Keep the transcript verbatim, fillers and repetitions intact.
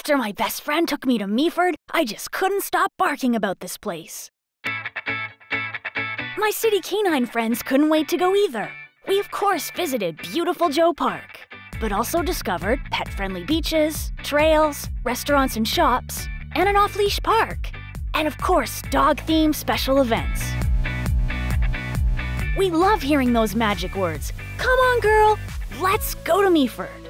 After my best friend took me to Meaford, I just couldn't stop barking about this place. My city canine friends couldn't wait to go either. We of course visited beautiful Joe Park, but also discovered pet-friendly beaches, trails, restaurants and shops, and an off-leash park. And of course, dog-themed special events. We love hearing those magic words. Come on, girl, let's go to Meaford.